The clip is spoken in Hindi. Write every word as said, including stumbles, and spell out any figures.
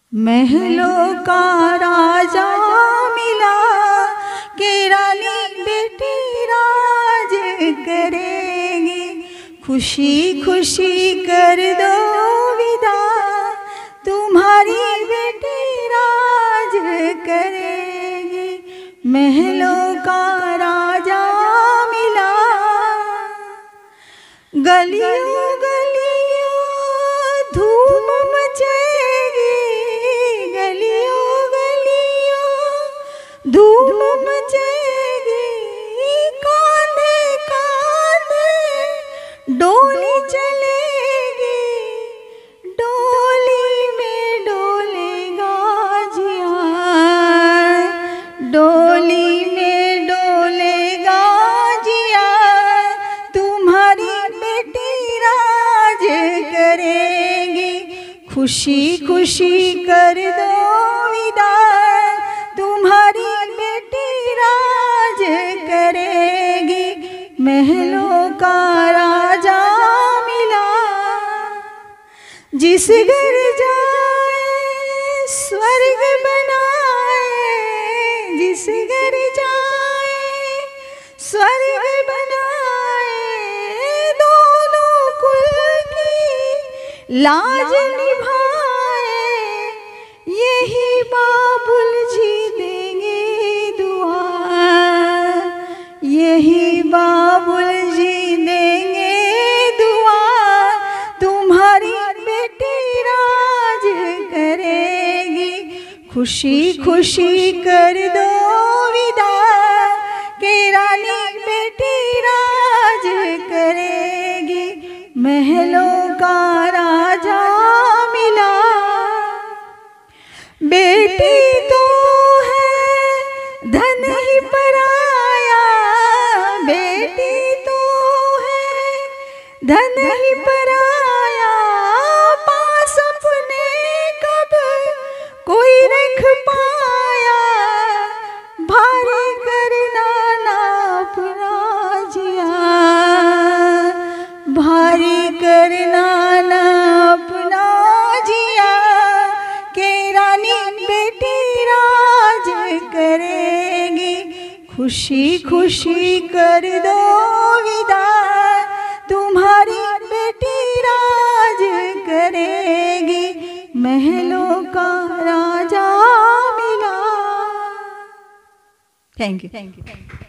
महलों का राजा मिला के रानी बेटी राज करेगी। खुशी खुशी कर दो विदा, तुम्हारी बेटी राज करेगी। महलों का राजा मिला, गलियों गलियों धूम मचेगी, गलियों गलियों धूम मचेगी। कांधे कांधे डोली चलेगी, डोली में डोलेगा जिया, डोली में डोलेगा जिया। तुम्हारी बेटी राज करेगी। खुशी खुशी कर दो विदा, तुम्हारी बेटी राज करेगी। महलों का राजा मिला, जिस घर जाए स्वर्ग बनाए, जिस घर जाए स्वर्ग बनाए। दोनों कुल की लाज निभाए, यही बाबुल जी देंगे दुआ, यही बाबुल जी देंगे दुआ। तुम्हारी बेटी राज करेगी। खुशी खुशी कर दो विदा, के रानी बेटी राज करेगी। महलों का राजा मिला, बेटी तो है धन ही पराया, बेटी तो है धन ही पराया। पास अपने कब कोई रख पाया, भारी करना ना अपना जिया, भारी करना ना अपना जिया। के रानी बेटी राज करेगी। खुशी खुशी कर दो विदा, तुम्हारी बेटी राज करेगी। महलों का राजा मिला। Thank you thank you.